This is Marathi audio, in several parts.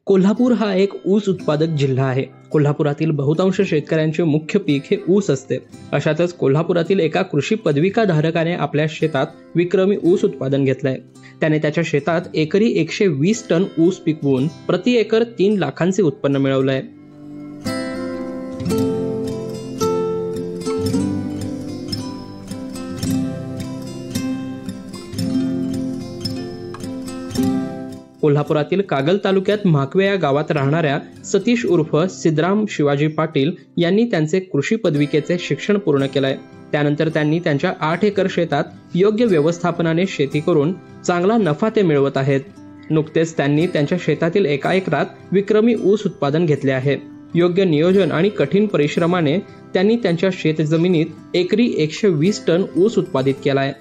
कोल्हापूर हा एक ऊस उत्पादक जिल्हा आहे। कोल्हापुरातील बहुतांश शेतकऱ्यांचे मुख्य पीक हे ऊस असते। अशातच कोल्हापुरातील एका कृषी पदविकाधारकाने आपल्या शेतात विक्रमी ऊस उत्पादन घेतलंय। त्याने त्याच्या शेतात एकरी 120 टन ऊस पिकवून प्रति एकर 3 लाखांचे उत्पन्न मिळवलंय। कोल्हापुरातील कागल तालुक्यात म्हाकवे या गावात राहणाऱ्या सतीश उर्फ सिद्धराम शिवाजी पाटील यांनी त्यांचे कृषी पदविकेचे शिक्षण पूर्ण केलंय। त्यानंतर त्यांनी त्यांच्या 8 एकर शेतात योग्य व्यवस्थापनाने शेती करून चांगला नफा ते मिळवत आहेत। नुकतेच त्यांनी त्यांच्या शेतातील 1 एकरात विक्रमी ऊस उत्पादन घेतले आहे। योग्य नियोजन आणि कठीण परिश्रमाने त्यांनी त्यांच्या शेतजमिनीत एकरी 120 टन ऊस उत्पादित केलाय।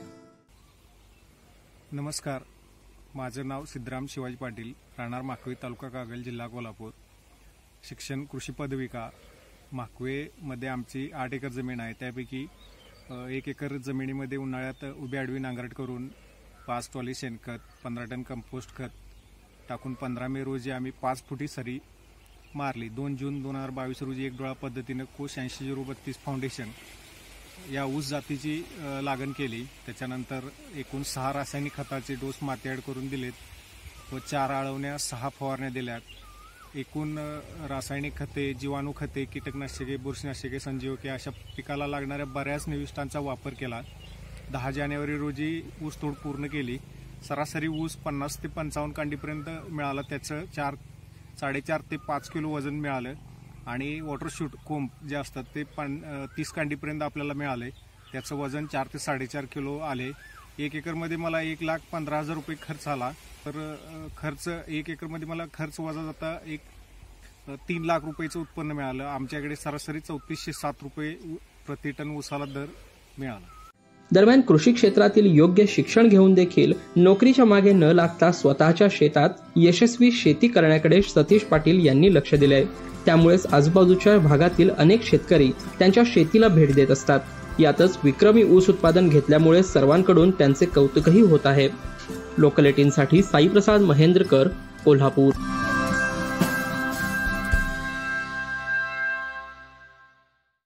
नमस्कार, माझं नाव सिद्धराम शिवाजी पाटील, राहणार म्हाकवे, तालुका कागल, जिल्हा कोल्हापूर। शिक्षण कृषी पदविका। म्हाकवेमध्ये आमची 8 एकर जमीन आहे। त्यापैकी 1 एकर जमिनीमध्ये उन्हाळ्यात उभी आडवी नांगरट करून 5 ट्रॉली शेणखत, 15 टन कंपोस्ट खत टाकून 15 मे रोजी आम्ही 5 फुटी सरी मारली। 2 जून 2022 रोजी एक डोळा पद्धतीनं कोश 80-032 फाउंडेशन या ऊस जातीची लागण केली। त्याच्यानंतर एकूण 6 रासायनिक खताचे डोस माती ॲड करून दिलेत व 4 आळवण्या, 6 फवारण्या दिल्यात। एकूण रासायनिक खते, जीवाणू खते, कीटकनाशके, बुरशीनाशके, संजीवके अशा पिकाला लागणाऱ्या बऱ्याच निविष्ठांचा वापर केला। 10 जानेवारी रोजी ऊस तोड पूर्ण केली। सरासरी ऊस 50 ते 55 कांडीपर्यंत मिळाला। त्याचं 4.5 ते 5 किलो वजन मिळालं आणि वॉटरशूट कोंब जे असतात ते 30 कांडीपर्यंत आपल्याला मिळाले। त्याचं वजन 4 ते 4.5 किलो आले। 1 एकरमध्ये मला 1,15,000 रुपये खर्च आला। तर खर्च 1 एकरमध्ये मला खर्च वजा जाता 3 लाख रुपयाचं उत्पन्न मिळालं। आमच्याकडे सरासरी 3407 रुपये प्रति टन ऊसाला दर मिळाला। दरम्यान कृषी क्षेत्रातील योग्य शिक्षण घेऊन देखील नोकरीच्या मागे न लागता स्वतःच्या शेतात यशस्वी शेती करण्याकडे सतीश पाटील यांनी लक्ष दिले। त्यामुळेच आजूबाजूच्या भागातील अनेक शेतकरी त्यांच्या शेतीला भेट देत असतात। यातच विक्रमी ऊस उत्पादन घेतल्यामुळे सर्वांकडून त्यांचे कौतुकही होत आहे। लोकल 18 साठी साईप्रसाद महेंद्रकर, कोल्हापूर।